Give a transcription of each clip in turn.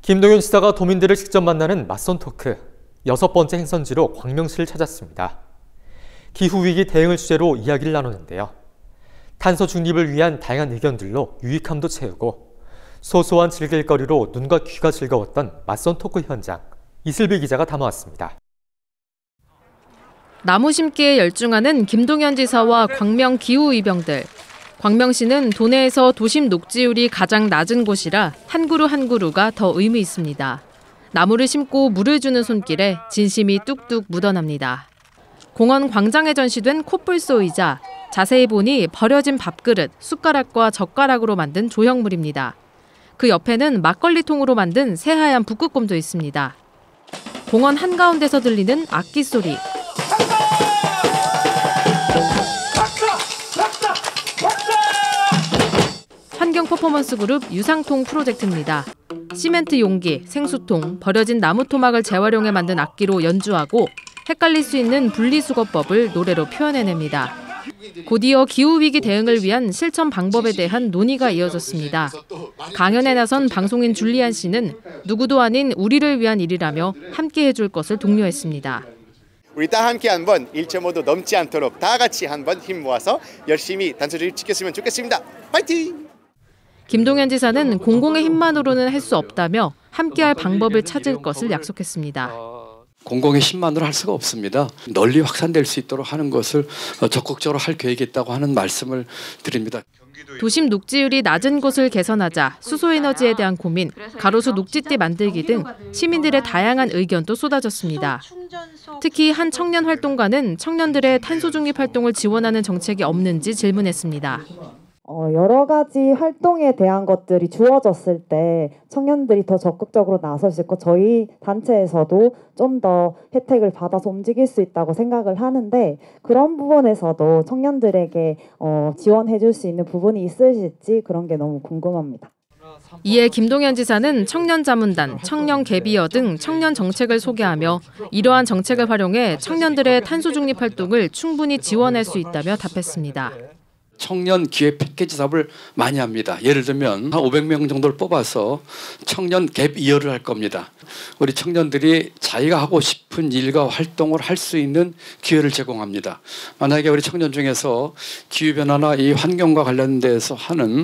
김동연 지사가 도민들을 직접 만나는 맞선 토크. 6번째 행선지로 광명시를 찾았습니다. 기후위기 대응을 주제로 이야기를 나누는데요. 탄소 중립을 위한 다양한 의견들로 유익함도 채우고 소소한 즐길거리로 눈과 귀가 즐거웠던 맞선 토크 현장. 이슬비 기자가 담아왔습니다. 나무 심기에 열중하는 김동연 지사와 광명 기후위병들. 광명시는 도내에서 도심 녹지율이 가장 낮은 곳이라 한 그루 한 그루가 더 의미 있습니다. 나무를 심고 물을 주는 손길에 진심이 뚝뚝 묻어납니다. 공원 광장에 전시된 콧불소이자 자세히 보니 버려진 밥그릇, 숟가락과 젓가락으로 만든 조형물입니다. 그 옆에는 막걸리통으로 만든 새하얀 북극곰도 있습니다. 공원 한가운데서 들리는 악기 소리. 환경 퍼포먼스 그룹 유상통 프로젝트입니다. 시멘트 용기, 생수통, 버려진 나무 토막을 재활용해 만든 악기로 연주하고 헷갈릴 수 있는 분리수거법을 노래로 표현해냅니다. 곧이어 기후위기 대응을 위한 실천 방법에 대한 논의가 이어졌습니다. 강연에 나선 방송인 줄리안 씨는 누구도 아닌 우리를 위한 일이라며 함께 해줄 것을 독려했습니다. 우리 다 함께 한번 1.5도 넘지 않도록 다 같이 한번 힘 모아서 열심히 탄소 중립 지켰으면 좋겠습니다. 파이팅! 김동연 지사는 공공의 힘만으로는 할 수 없다며 함께할 방법을 찾을 것을 약속했습니다. 공공의 힘만으로 할 수가 없습니다. 널리 확산될 수 있도록 하는 것을 적극적으로 할 계획이 있다고 하는 말씀을 드립니다. 도심 녹지율이 낮은 곳을 개선하자 수소에너지에 대한 고민, 가로수 녹지띠 만들기 등 시민들의 다양한 의견도 쏟아졌습니다. 특히 한 청년 활동가는 청년들의 탄소 중립 활동을 지원하는 정책이 없는지 질문했습니다. 여러 가지 활동에 대한 것들이 주어졌을 때 청년들이 더 적극적으로 나설 수 있고 저희 단체에서도 좀 더 혜택을 받아서 움직일 수 있다고 생각을 하는데 그런 부분에서도 청년들에게 지원해 줄 수 있는 부분이 있으실지 그런 게 너무 궁금합니다. 이에 김동연 지사는 청년자문단, 청년개비어 등 청년 정책을 소개하며 이러한 정책을 활용해 청년들의 탄소 중립 활동을 충분히 지원할 수 있다며 답했습니다. 청년 기회 패키지 사업을 많이 합니다. 예를 들면 한 500명 정도를 뽑아서 청년 갭 이어를 할 겁니다. 우리 청년들이 자기가 하고 싶은 일과 활동을 할 수 있는 기회를 제공합니다. 만약에 우리 청년 중에서 기후변화나 이 환경과 관련돼서 하는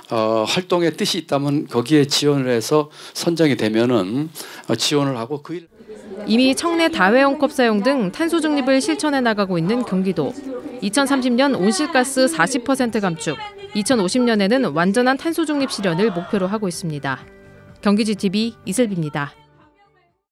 활동의 뜻이 있다면 거기에 지원을 해서 선정이 되면은 지원을 하고 그 일. 이미 청내 다회용컵 사용 등 탄소 중립을 실천해 나가고 있는 경기도. 2030년 온실가스 40% 감축, 2050년에는 완전한 탄소 중립 실현을 목표로 하고 있습니다. 경기지TV 이슬비입니다.